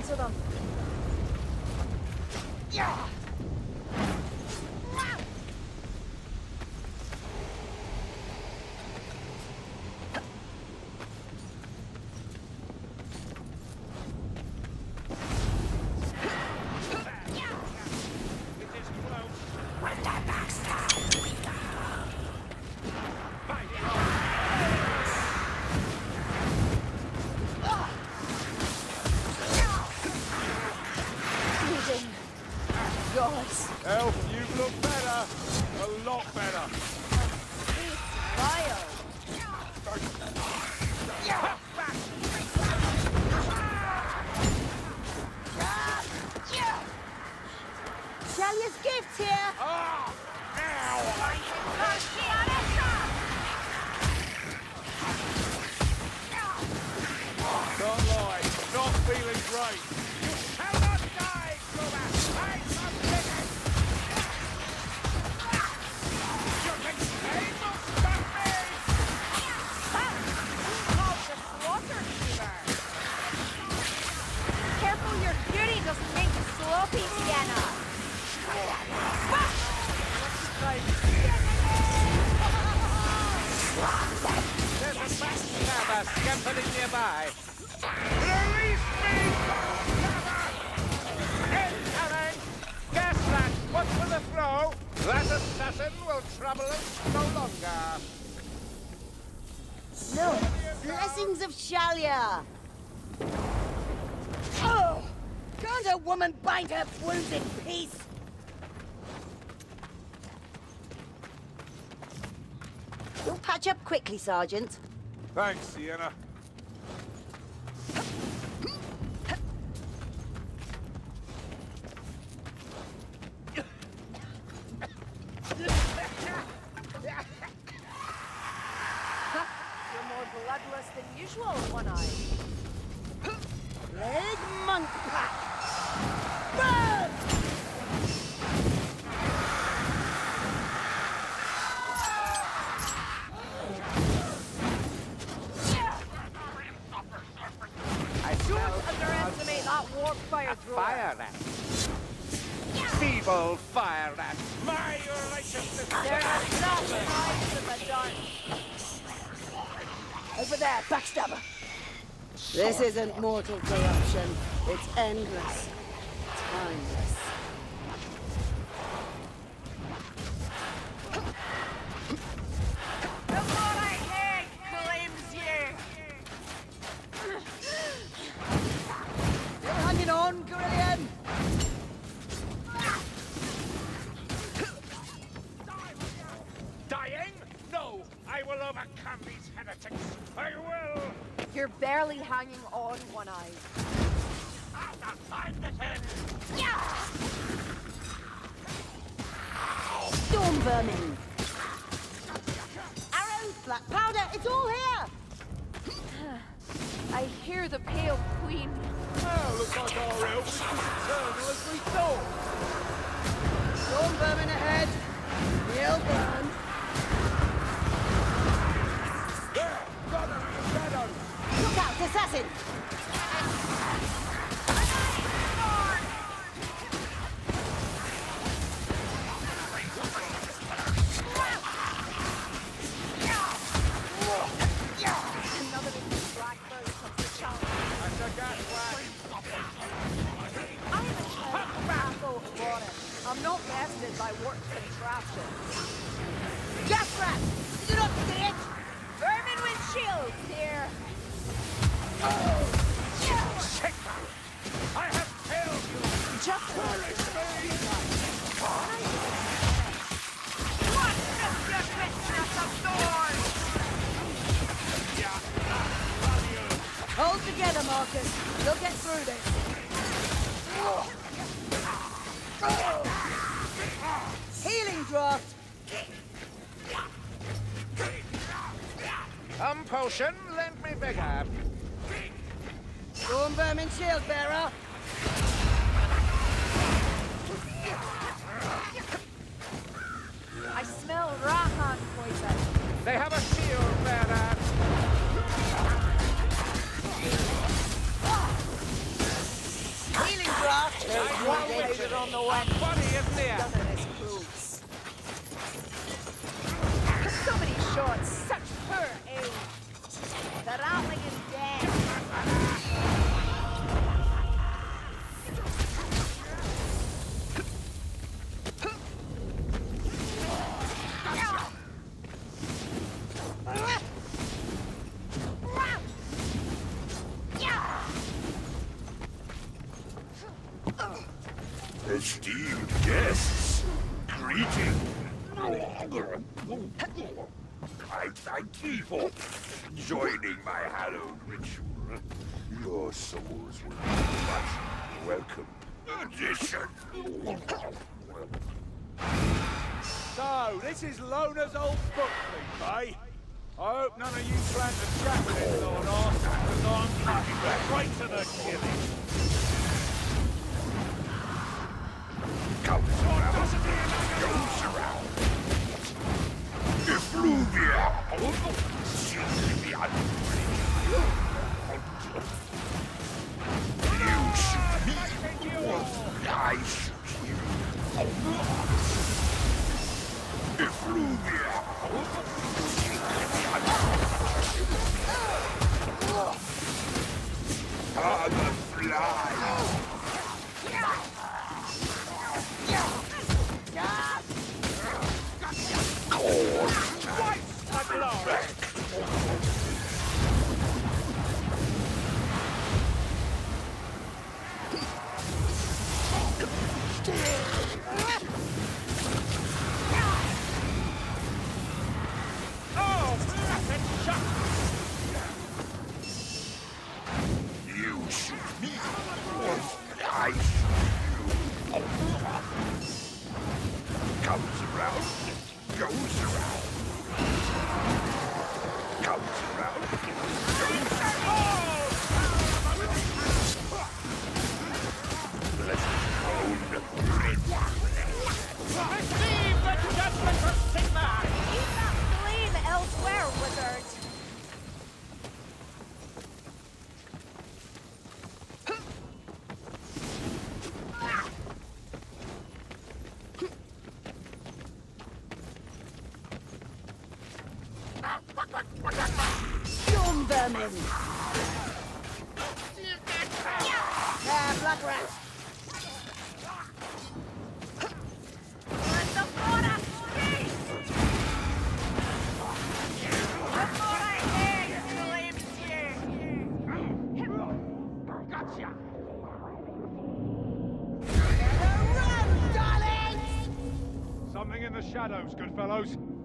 to them. Yeah. Elf, you look better. A lot better. It's vile. Shalia's gift here. Ah! Ow! Don't lie, not feeling great. How not die, Cobra! I must finish! You can stay, don't stop me! Called the slaughter fever. Careful your beauty doesn't make you sloppy, Sienna. There's a backstabber scampering nearby. Release me! Incoming! Gas rat, watch for the flow. That assassin will trouble us no longer. No, blessings of Shalia. Oh, can't a woman bind her wounds in peace? You'll patch up quickly, Sergeant. Thanks, Sienna. You're more bloodless than usual, One Eye. Leg monk pack. Burn! Don't underestimate that warp fire thrower. Fire rat. Feeble fire rat. My righteousness. They're not sides of a dark. Over there, backstabber. This isn't mortal corruption. It's endless. Timeless. The more I hate claims you. You're hanging on, Grillian. Dying? No! I will overcome these heretics. I will! You're barely hanging on, One Eye. I'll find the end! Storm vermin. Arrows, black powder, it's all here. I hear the Pale Queen. Oh, looks like our elf is as eternal as we thought. Storm vermin ahead. He'll burn. There! Got him in the shadow! Look out, assassin! Another big blackbird comes to challenge. That's a gas flag! I'm a battle water. I'm not bested by warp contraptions. Gas rat! Do not see it! Vermin with shields here! Sigma! I have failed you! Just Punish me! what is your business of doors? Hold together, Marcus. You'll get through this. Healing draft. Potion, lend me vigor. Storm vermin shield bearer. I smell Rahan poison. They have a shield bearer. body, isn't there? None of this proves. So many shots, such poor aim. The rattling is dead. Esteemed guests, greeting. I thank ye for joining my hallowed ritual. Your souls will be much welcome addition. So, this is Lona's old book leaf, eh? I hope none of you plan to chat with this Lord Arse, because I'm taking straight to the killing. Goes around. Effluvia. You shoot me, or I shoot you. Effluvia. The fly. You shoot me, or I shoot you. Comes around, goes around. Comes around, goes around. Let's Receive the judgment of Sigmar! Keep that flame elsewhere, wizard. Storm vermin. Blood rat. Something in the shadows, good fellows.